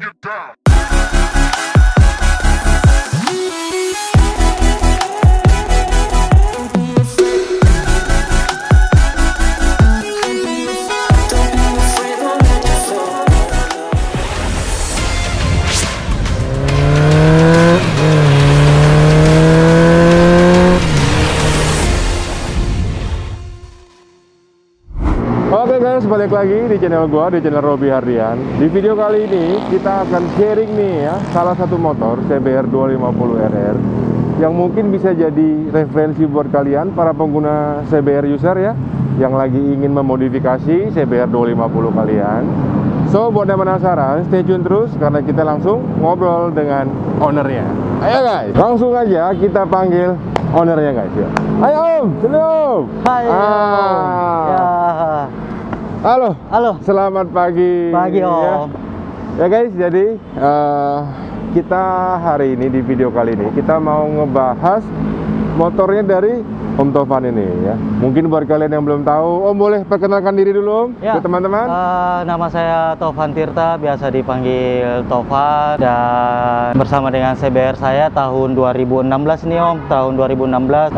Get down. Oke guys, balik lagi di channel gua, di channel Robby Hardian. Di video kali ini kita akan sharing nih ya, salah satu motor CBR 250RR yang mungkin bisa jadi referensi buat kalian para pengguna CBR user ya, yang lagi ingin memodifikasi CBR 250 kalian. So, buat yang penasaran, stay tune terus karena kita langsung ngobrol dengan ownernya. Ayo guys, langsung aja kita panggil ownernya guys ya. Ayo Om, sini Om. Hai Om. Ya. Halo. Halo. Selamat pagi. Pagi Om. Ya guys, jadi kita hari ini di video kali ini kita mau ngebahas motornya dari Om Tovan ini ya. Mungkin buat kalian yang belum tahu, Om boleh perkenalkan diri dulu Om Ya. ke teman-teman. Nama saya Tovan Tirta, biasa dipanggil Tovan, dan bersama dengan CBR saya tahun 2016 nih Om. Tahun 2016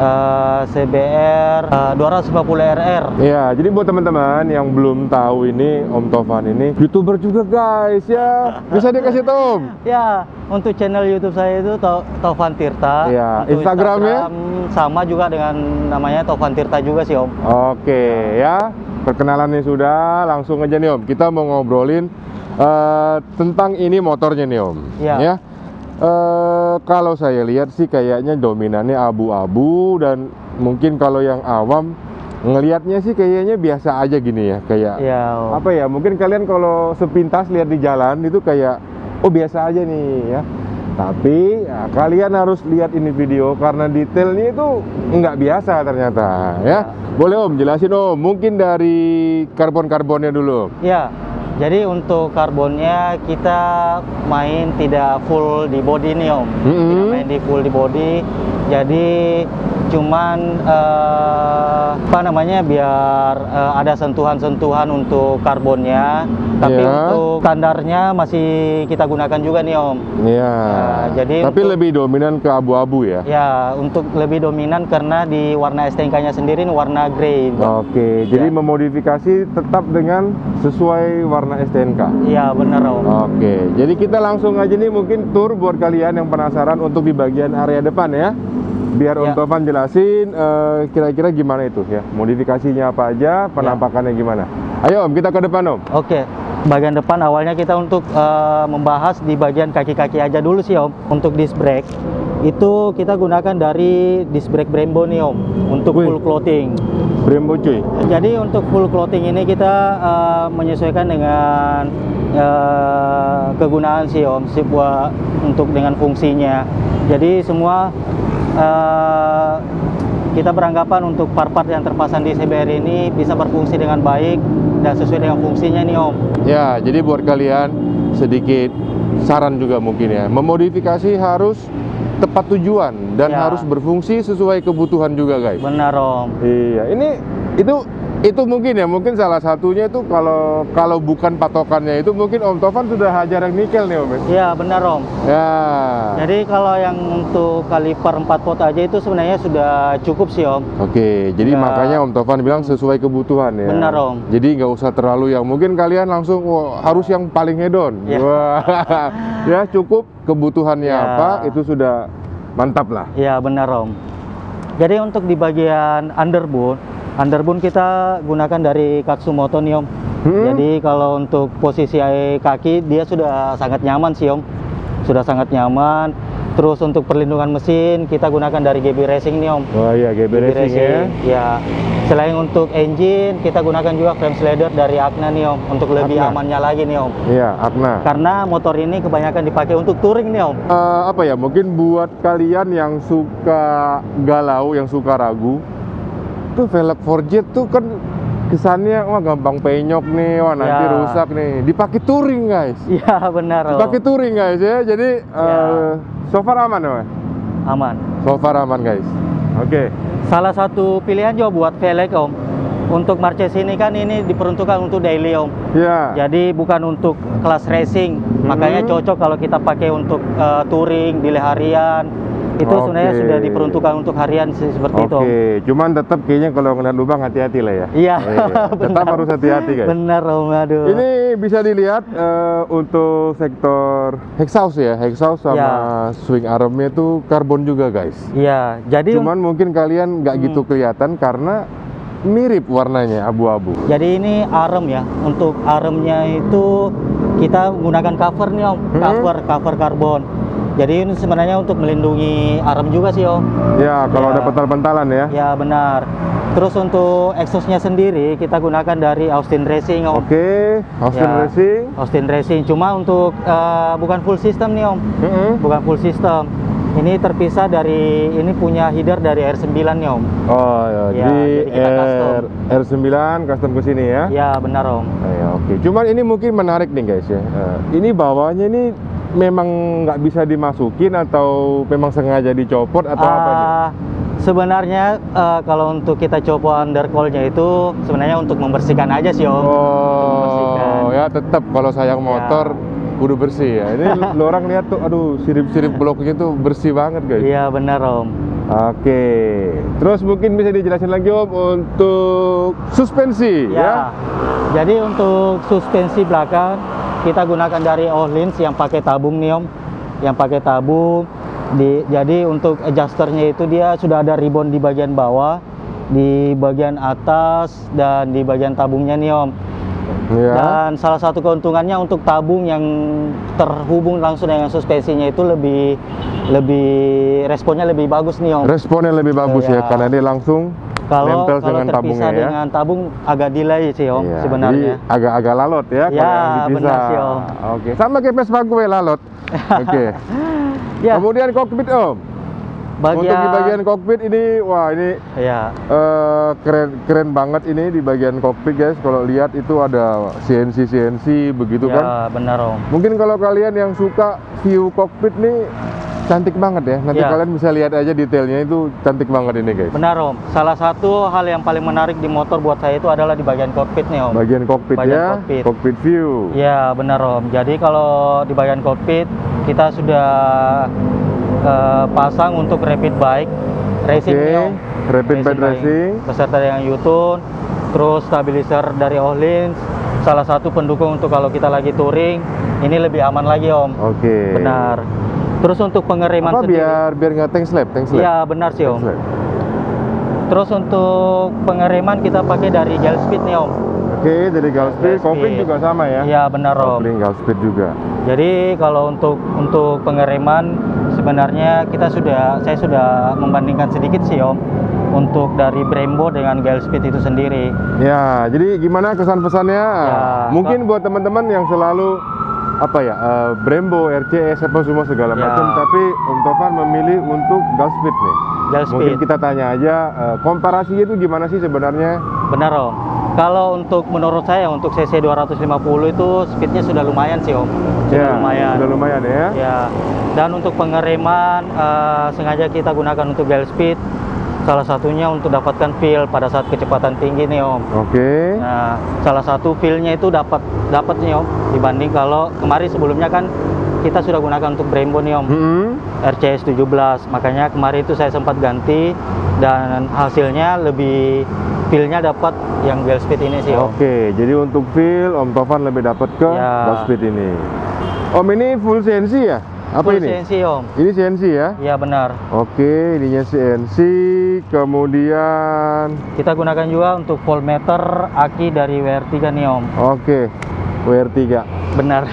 CBR 250RR. Ya, jadi buat teman-teman yang belum tahu ini, Om Tovan ini YouTuber juga guys ya. Bisa dikasih tahu Om? Ya, untuk channel YouTube saya itu Tovan Tirta. Ya, Untuk Instagramnya? Instagram sama juga dengan namanya Tovan Tirta juga sih Om. Oke ya, perkenalannya sudah, langsung aja nih Om. Kita mau ngobrolin tentang ini motornya nih Om. Ya. Kalau saya lihat sih kayaknya dominannya abu-abu, dan mungkin kalau yang awam ngelihatnya sih kayaknya biasa aja gini ya, kayak Ya, Om. apa ya? Mungkin kalian kalau sepintas lihat di jalan itu kayak oh biasa aja nih ya. Tapi ya, kalian harus lihat ini video karena detailnya itu nggak biasa ternyata ya. Boleh Om jelasin Om, mungkin dari karbon-karbonnya dulu. Ya, jadi untuk karbonnya kita main tidak full di body nih Om. Tidak main di full di body. Jadi cuman apa namanya, biar ada sentuhan-sentuhan untuk karbonnya. Tapi untuk standarnya masih kita gunakan juga nih Om. Iya. Jadi tapi lebih dominan ke abu-abu ya. Ya, untuk lebih dominan karena di warna STNK-nya sendiri ini warna grey. Oke, jadi memodifikasi tetap dengan sesuai warna STNK. Iya, benar Om. Oke, jadi kita langsung aja nih mungkin tour buat kalian yang penasaran untuk di bagian area depan ya. Biar Om Tovan jelasin kira-kira gimana itu ya, modifikasinya apa aja, penampakannya gimana. Ayo Om, kita ke depan Om. Oke, bagian depan awalnya kita untuk membahas di bagian kaki-kaki aja dulu sih Om. Untuk disc brake itu kita gunakan dari disc brake Brembo nih Om, untuk full clothing. Brembo cuy. Jadi untuk full clothing ini kita menyesuaikan dengan kegunaan sih Om, buat untuk dengan fungsinya. Jadi semua kita beranggapan untuk part-part yang terpasang di CBR ini bisa berfungsi dengan baik dan sesuai dengan fungsinya nih Om. Ya, jadi buat kalian sedikit saran juga mungkin ya, memodifikasi harus tepat tujuan dan harus berfungsi sesuai kebutuhan juga guys. Benar Om. Iya, itu mungkin ya, mungkin salah satunya itu kalau bukan patokannya itu mungkin Om Tovan sudah hajar yang nikel nih Om. Iya benar Om. Ya. Jadi kalau yang untuk kaliper 4 pot aja itu sebenarnya sudah cukup sih Om. Oke, jadi makanya Om Tovan bilang sesuai kebutuhan ya. Benar Om. Jadi nggak usah terlalu yang mungkin kalian langsung harus yang paling hedon. Wah. Ya cukup kebutuhannya apa itu sudah mantap lah. Iya benar Om. Jadi untuk di bagian underboot kita gunakan dari Katsumoto nih Om. Jadi kalau untuk posisi kaki dia sudah sangat nyaman sih Om. Sudah sangat nyaman. Terus untuk perlindungan mesin kita gunakan dari GB Racing nih Om. Oh iya, GB Racing ya. Ya. Selain untuk engine kita gunakan juga frame slider dari Akna nih Om, untuk lebih amannya lagi nih Om. Iya, Akna. Karena motor ini kebanyakan dipakai untuk touring nih Om. Apa ya, mungkin buat kalian yang suka galau, yang suka ragu, tuh velg 4Jet tuh kan kesannya wah gampang penyok nih, wah nanti rusak nih. Dipakai touring guys. Iya benar Om. Dipakai touring guys ya. Jadi so far aman Om. Aman. So far aman guys. Oke. Salah satu pilihan juga buat velg Om. Untuk Marches ini kan ini diperuntukkan untuk daily Om. Ya. Jadi bukan untuk kelas racing. Makanya cocok kalau kita pakai untuk touring, delay harian. Itu sebenarnya sudah diperuntukkan untuk harian seperti itu. Oke, cuman tetap kayaknya kalau ngeliat lubang hati-hati lah ya. Iya. Tetap harus hati-hati guys. Benar Om, aduh. Ini bisa dilihat untuk sektor exhaust ya, exhaust sama swing armnya itu karbon juga guys. Iya, jadi cuman mungkin kalian nggak gitu kelihatan karena mirip warnanya abu-abu. Jadi ini arm ya. Untuk armnya itu kita menggunakan cover nih Om, cover karbon. Jadi ini sebenarnya untuk melindungi arm juga sih Om. Ya, kalau ada pental-pentalan ya. Ya benar. Terus untuk exhaustnya sendiri kita gunakan dari Austin Racing Om. Oke, Austin Racing. Austin Racing. Cuma untuk bukan full system nih Om. Bukan full system. Ini terpisah dari, ini punya header dari R9 nih Om. Oh ya, jadi kita custom. R9 custom ke sini ya. Ya benar Om. Ya, oke. Cuman ini mungkin menarik nih guys ya. Ini bawahnya ini memang nggak bisa dimasukin atau memang sengaja dicopot atau apa nih? Sebenarnya kalau untuk kita copot undercoil-nya itu sebenarnya untuk membersihkan aja sih Om. Oh ya, tetap kalau sayang motor kudu bersih ya. Ini lo orang lihat tuh, aduh sirip-sirip bloknya tuh bersih banget guys. Iya benar Om. Oke, terus mungkin bisa dijelasin lagi Om untuk suspensi ya. Jadi untuk suspensi belakang kita gunakan dari Öhlins yang pakai tabung nih Om, yang pakai tabung. Jadi untuk adjusternya itu dia sudah ada ribbon di bagian bawah, di bagian atas dan di bagian tabungnya nih Om. Ya. Dan salah satu keuntungannya untuk tabung yang terhubung langsung dengan suspensinya itu lebih responnya lebih bagus nih Om. Responnya lebih bagus ya, karena dia langsung kalau dengan terpisah tabungnya dengan tabung agak delay sih Om sebenarnya. Jadi agak lalot ya kalau yang dipisah. Benar sih Om. Oke, sama kayak Vespa gue lalot. Oke. Kemudian kokpit Om. Untuk di bagian kokpit ini, wah ini keren banget ini di bagian kokpit guys. Kalau lihat itu ada CNC begitu kan? Ya benar Om. Mungkin kalau kalian yang suka view kokpit nih cantik banget ya. Nanti kalian bisa lihat aja detailnya, itu cantik banget ini guys. Benar Om. Salah satu hal yang paling menarik di motor buat saya itu adalah di bagian kokpit nih Om. Bagian kokpit kokpit view. Ya benar Om. Jadi kalau di bagian kokpit kita sudah pasang untuk rapid bike racing nih Om. Rapid bike racing beserta dengan U-tune, terus stabilizer dari Öhlins. Salah satu pendukung untuk kalau kita lagi touring, ini lebih aman lagi Om. Oke. Benar. Terus untuk pengereman sendiri biar nggak tank slap. Iya benar sih Om. Terus untuk pengereman kita pakai dari Gelspeed nih Om. Oke, dari Gelspeed. Kopling juga sama ya? Iya benar Om. Kopling Gelspeed juga. Jadi kalau untuk pengereman sebenarnya saya sudah membandingkan sedikit sih Om untuk dari Brembo dengan Gelspeed itu sendiri. Ya, jadi gimana kesan-pesannya? Mungkin buat teman-teman yang selalu Brembo, RCS apa semua segala macam, tapi Om Tovan memilih untuk Gelspeed nih. Mungkin kita tanya aja komparasinya itu gimana sih sebenarnya? Benar Om. Kalau untuk menurut saya untuk CC 250 itu speednya sudah lumayan sih Om. Sudah lumayan ya. Ya. Dan untuk pengereman sengaja kita gunakan untuk Gelspeed. Salah satunya untuk dapatkan feel pada saat kecepatan tinggi nih Om. Oke. Nah, salah satu feel-nya itu dapat nih Om. Dibanding kalau kemarin sebelumnya kan kita sudah gunakan untuk Brembo nih Om. RCS 17. Makanya kemarin itu saya sempat ganti dan hasilnya lebih feel-nya dapat yang Gelspeed ini sih Om. Oke, jadi untuk feel Om Tovan lebih dapat ke Gelspeed ini. Om ini full CNC ya? Apa full ini? CNC Om. Ini CNC ya? Iya benar. Oke, ininya CNC. Kemudian kita gunakan juga untuk voltmeter aki dari WR3 nih Om. Oke, WR3. Benar.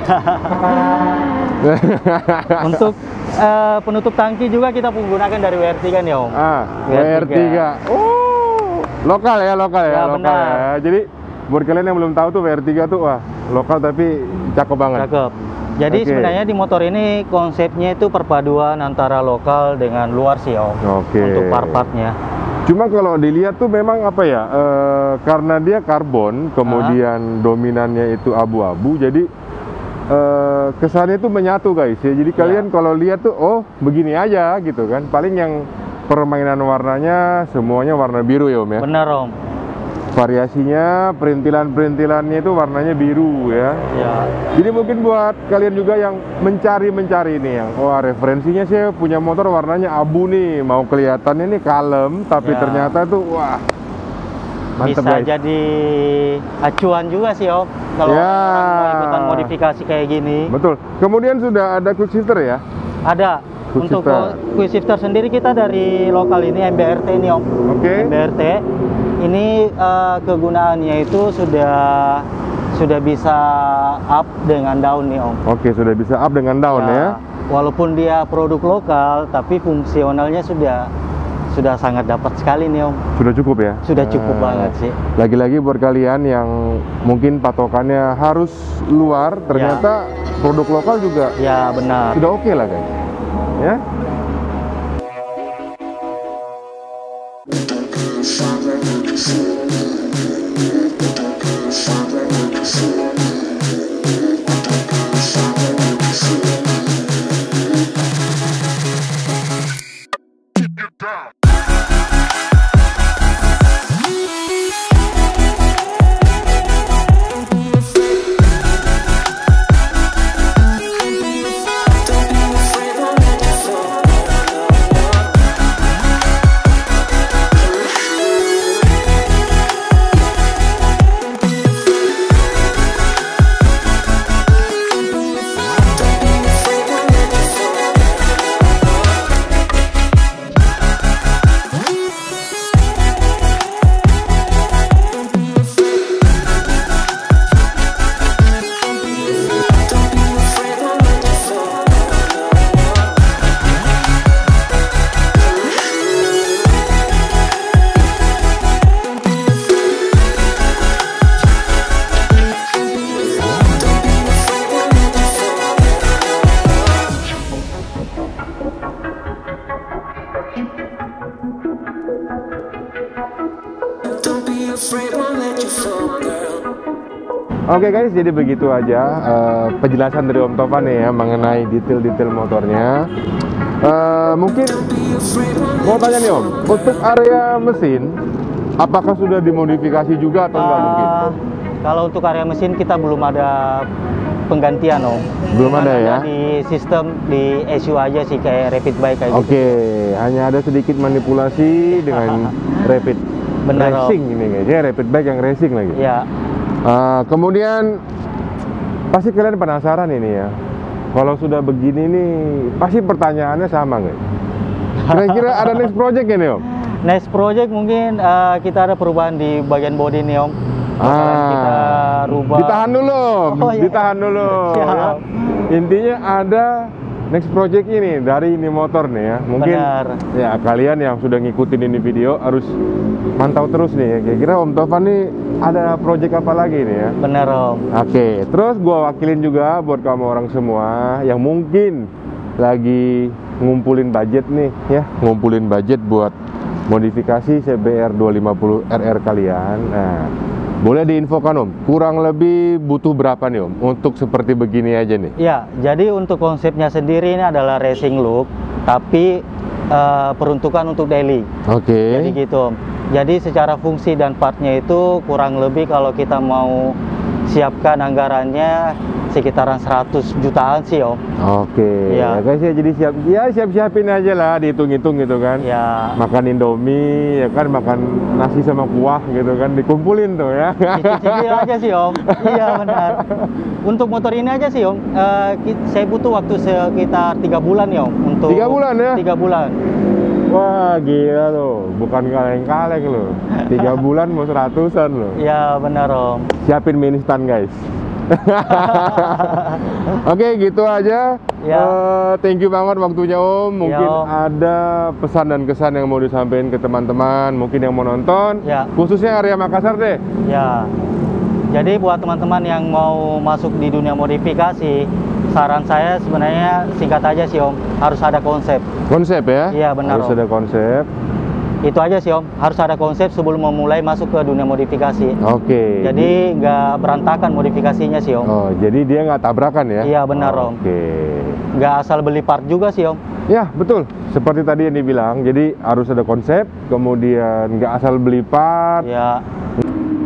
Untuk penutup tangki juga kita gunakan dari WR3 nih Om. WR3. Lokal ya. Lokal ya. Jadi buat kalian yang belum tahu tuh WR3 tuh lokal tapi cakep banget. Cakep. Jadi sebenarnya di motor ini konsepnya itu perpaduan antara lokal dengan luar sih Om. Untuk part-partnya. Cuma kalau dilihat tuh memang karena dia karbon, kemudian dominannya itu abu-abu, jadi kesannya itu menyatu guys ya. Jadi kalian kalau lihat tuh begini aja gitu kan. Paling yang permainan warnanya semuanya warna biru ya Om ya. Benar Om. variasinya, perintilannya itu warnanya biru ya. Ya. Jadi mungkin buat kalian juga yang mencari nih yang wah referensinya sih punya motor warnanya abu nih, mau kelihatannya nih kalem tapi Ya. ternyata tuh wah mantep Bisa guys. jadi acuan juga sih Om kalau Ya. orang mau ikutan modifikasi kayak gini. Betul. Kemudian sudah ada quick shifter ya. Ada. Quick Untuk shifter. quick shifter sendiri kita dari lokal ini MBRT ini Om. Oke. MBRT ini kegunaannya itu sudah bisa up dengan daun nih Om. Oke, sudah bisa up dengan daun ya. Walaupun dia produk lokal, tapi fungsionalnya sudah sangat dapat sekali nih Om. Sudah cukup ya. Sudah cukup banget sih. Lagi-lagi buat kalian yang mungkin patokannya harus luar, ternyata produk lokal juga Ya benar. sudah oke lah guys. Ya. Oke guys, jadi begitu aja penjelasan dari Om Tovan nih ya mengenai detail-detail motornya. Mungkin mau tanya nih Om, untuk area mesin, apakah sudah dimodifikasi juga atau enggak mungkin? Kalau untuk area mesin kita belum ada penggantian Om. Belum ada ya? Di sistem di SU aja sih kayak rapid bike kayak gitu. Oke, hanya ada sedikit manipulasi dengan rapid Bener, racing ini guys, ya rapid bike yang racing lagi. Ya. Kemudian pasti kalian penasaran ini ya, kalau sudah begini nih pasti pertanyaannya sama nggak? Kira-kira ada next project ini Om? Next project mungkin kita ada perubahan di bagian body nih Om. Bakalan kita rubah. Ditahan dulu Om, Oh, iya. ditahan dulu ya. Siap. Intinya ada next project ini dari ini motor nih ya. Mungkin Benar. ya kalian yang sudah ngikutin ini video harus mantau terus nih ya. Kira-kira Om Tovan nih ada project apa lagi nih ya? Bener Om. Oke, terus gua wakilin juga buat kamu orang semua yang mungkin lagi ngumpulin budget nih ya, ngumpulin budget buat modifikasi CBR 250 RR kalian. Nah, boleh diinfokan Om, kurang lebih butuh berapa nih Om untuk seperti begini aja nih? Ya, jadi untuk konsepnya sendiri ini adalah racing look, tapi peruntukan untuk daily. Oke. Jadi gitu Om. Jadi secara fungsi dan partnya itu kurang lebih kalau kita mau siapkan anggarannya sekitaran 100 jutaan sih Om. Oke. Ya. Ya guys ya, jadi siap-siapin aja lah, dihitung-hitung gitu kan. Ya, Makan Indomie, ya kan, makan nasi sama kuah gitu kan, dikumpulin tuh ya. dicicil aja sih Om. Iya benar. Untuk motor ini aja sih Om, saya butuh waktu sekitar 3 bulan ya Om. Untuk 3 bulan ya? 3 bulan. Wah gila loh, bukan kaleng-kaleng loh. 3 bulan mau 100-an loh. Ya benar Om. Siapin mie instan guys. Oke, gitu aja. Ya. Thank you banget waktunya Om. Mungkin Om. ada pesan dan kesan yang mau disampaikan ke teman-teman, mungkin yang mau nonton, Ya. khususnya area Makassar deh. Ya. Jadi buat teman-teman yang mau masuk di dunia modifikasi, saran saya sebenarnya singkat aja sih Om, harus ada konsep. Konsep ya? Iya, benar, Harus Om. ada konsep. Itu aja sih Om, harus ada konsep sebelum memulai masuk ke dunia modifikasi. Oke. Jadi nggak berantakan modifikasinya sih Om. Oh, jadi dia nggak tabrakan ya? Iya, benar, Om. Oke. Nggak asal beli part juga sih Om. Ya, betul. Seperti tadi yang dibilang, jadi harus ada konsep, kemudian nggak asal beli part. Ya,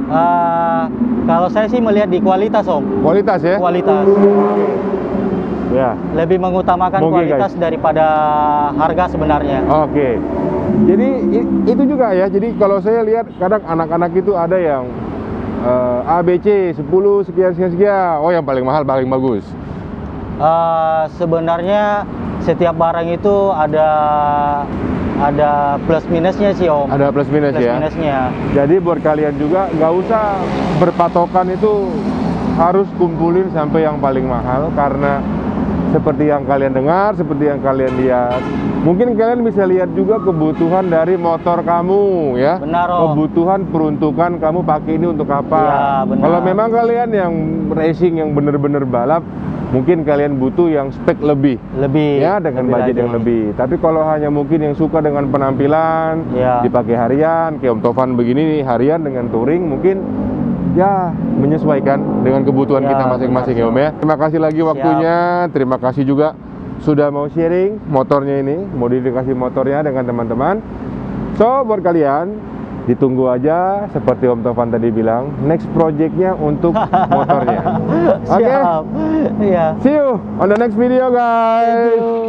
Kalau saya sih melihat di kualitas, Om. Kualitas ya? Kualitas. Ya. Lebih mengutamakan Mungkin, kualitas daripada harga sebenarnya. Oke. Jadi itu juga ya. Jadi kalau saya lihat kadang anak-anak itu ada yang ABC 10 sekian sekian sekian. Oh, yang paling mahal paling bagus. Sebenarnya setiap barang itu ada plus minusnya sih, Om. Ada plus minus Plus ya. minusnya. Jadi buat kalian juga nggak usah berpatokan itu harus kumpulin sampai yang paling mahal, karena seperti yang kalian dengar, seperti yang kalian lihat, mungkin kalian bisa lihat juga kebutuhan dari motor kamu ya. Benar, Om. Kebutuhan peruntukan kamu pakai ini untuk apa. Ya, benar. Kalau memang kalian yang racing yang bener-bener balap, mungkin kalian butuh yang spek lebih ya, dengan budget lagi. yang lebih. Tapi kalau hanya mungkin yang suka dengan penampilan, Ya. dipakai harian, kayak Om Tovan begini nih, harian dengan touring, mungkin ya menyesuaikan dengan kebutuhan Ya, kita masing-masing ya, Om ya. Terima kasih lagi waktunya, terima kasih juga sudah mau sharing motornya ini, modifikasi motornya dengan teman-teman. So, buat kalian ditunggu aja seperti Om Tovan tadi bilang, next projectnya untuk motornya. Oke? Siap. Iya. See you on the next video, guys.